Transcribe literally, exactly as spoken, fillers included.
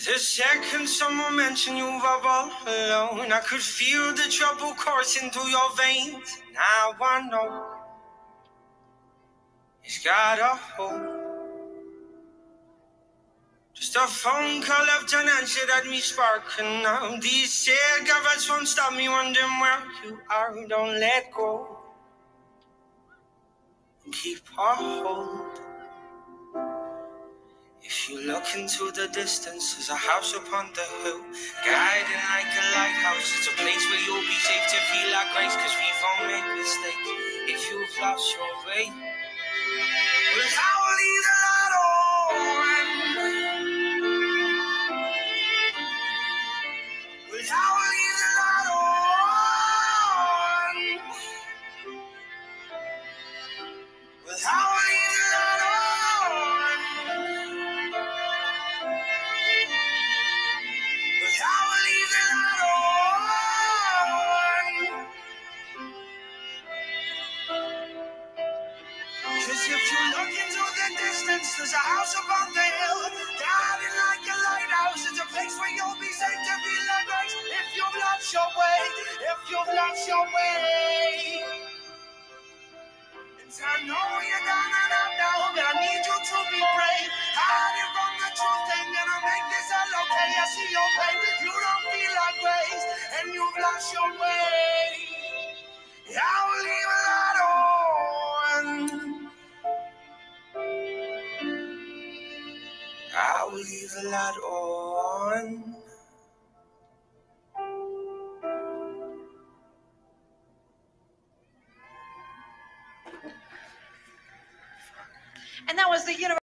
The second someone mentioned you were all alone, I could feel the trouble coursing through your veins. Now I know it's got a hold. Just a phone call left unanswered had me sparking now. These cigarettes won't stop me wondering where you are. Don't let go. Keep a hold. If you look into the distance, there's a house upon the hill, guiding like a lighthouse. It's a place where you'll be safe to feel like grace, cause we've all made mistakes. If you've lost your way, well, I will leave the light on. Well, I will leave the light on. Well, I will leave the light on. Cause if you look into the distance, there's a house upon the hill, guiding like a lighthouse. It's a place where you'll be safe to feel like grace. If you've lost your way, if you've lost your way. And I know you're down and out now, but I need you to be brave. Hiding from the truth ain't gonna make this all okay. I see your pain, you don't feel like grace, and you've lost your way. I will leave a light on. I will leave a light on. And that was the universe.